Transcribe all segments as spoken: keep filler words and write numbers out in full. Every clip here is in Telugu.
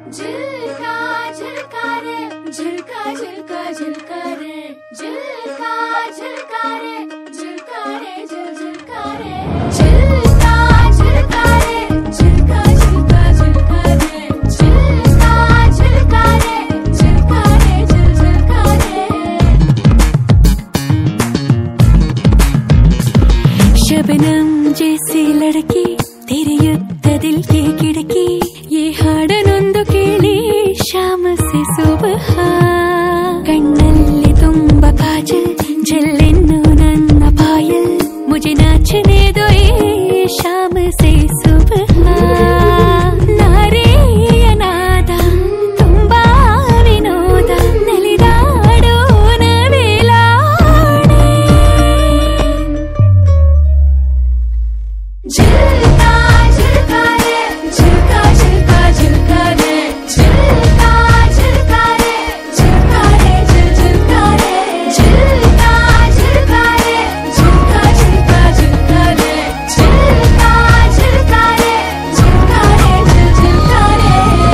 झिलका झिलका रे झिलका झिलका झिलका रे झिलका झिलका रे झिलका रे झिल झिलका रे झिलका झिलका रे झिलका झिलका झिलका रे झिलका झिलका रे झिलका रे झिल झिलका रे शबनम जैसी लड़की तेरे युद्ध दिल की खिड़की ये हाडनೊಂದು ಕೇಳಿ शाम से सुबह कಣ್ಣಲ್ಲಿ ತುಂಬ ಕಾಜಲ್ ಜಲ್ಲೆನ್ನು ನನ್ನ ಪಾಯಲ್ मुझे नाचने दो ये शाम से सुबह नारे अनाद ತುಂಬಾ ವಿನೋದ ನಲಿದಾಡೋಣ ವೇಲಾಡೆ झिलका झिलका रे झिलका झिलका झिलका रे झिलका झिलका रे झिलका रे झिल झिलका रे झिलका झिलका रे झिलका झिलका झिलका रे झिलका झिलका रे झिलका रे झिल झिलका रे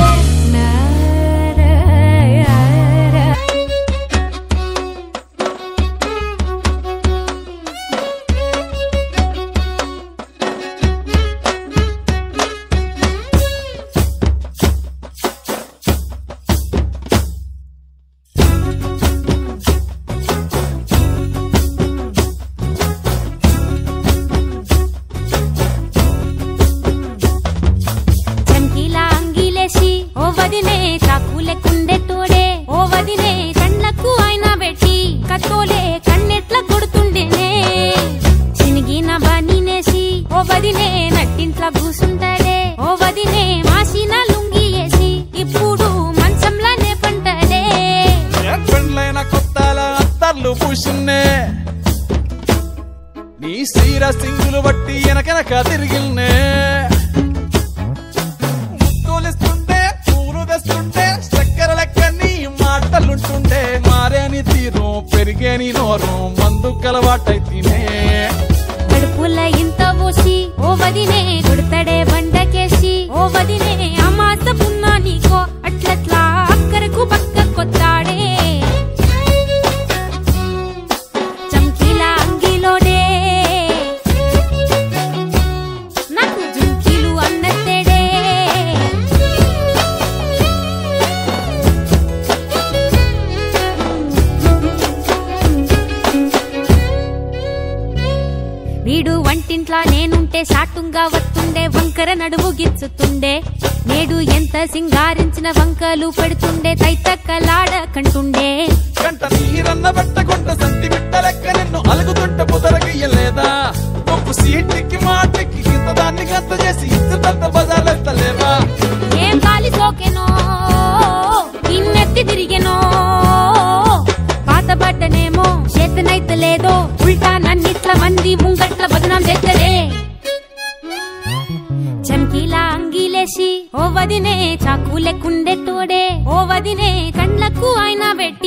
చంకీలా అంగిలేసి ఓ వదినే చాకులే కుండే తోడే ఓ వదినే కళ్ళకు ఆయన పెట్టి కత్తోలే కన్నెట్ల కొడుతుండేనే చినిగిన బనీనేసి ఓ వదినే నట్టింట్ల కూసుంటాడే ఓ వదినే మాసిన లుంగి వేసి ఇప్పుడు మంచంలానే పంటడే పెండ్లైన కొత్తాల అత్తర్లు పూసిన్నే నీ సీర సింగులు బట్టి వెనకెనక తిరిగిల్నే ముత్తులిస్తుంటే పూలు తెస్తుంటే చక్కెర లెక్క నీ మాటలుంటుండే మారేని తీరు పెరిగేని నోరు మందు కలవాటైతేనే కడుపుల ఇంత పోసి ఓ వదినే కొడతాడే బండకేసి ఓ వదినే అమాస పున్నా నీకో అట్లట్లా అక్కరకు పక్క కొత్తాడే చంకీలా అంగిలోడే నాకు జుంకీలు అన్నత్తేడే వీడు వంటింట్లా నేనుంటే సాటుంగా వస్తుండే వంకర నడుము గిచ్చుతుండే నేడు ఎంత సింగారించిన వంకలు పెడుతుండే తైతక్కలాడ కంటుండే గంట నీరన్న పెట్టకుంట సంతి బిట్ట లెక్క నిన్ను అలుగుతుంట పుదరగయ్యలేదా ఒప్పు సీటికి మాటకి ఇంత దాన్ని గంత చేసి ఇచ్చుతంత బజార్లెత్తలేవా ఏం గాలి సోకెనో ఇన్నెత్తి తిరిగెనో పాతబడ్డనేమో చేతనైతలేదో ఉల్టా నన్నిట్ల మంది ముంగట్ల బదనాం చేస్తదే చంకీలా అంగిలేసి ఓ వదినే చాకులే కుండే తోడే ఓ వదినే కళ్ళకు ఆయన పెట్టి